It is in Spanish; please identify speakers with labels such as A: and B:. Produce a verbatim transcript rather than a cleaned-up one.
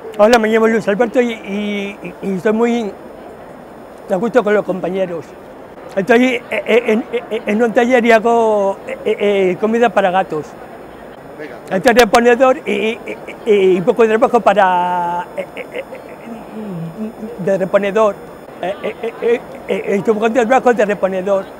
A: Hola, me llamo Luis Alberto y, y, y estoy muy a gusto con los compañeros. Estoy en, en, en un taller y hago eh, eh, comida para gatos.
B: Venga.
A: Estoy reponedor y, y, y, y poco de trabajo para eh, eh, de reponedor. Eh, eh, eh, eh, estoy con trabajo de reponedor.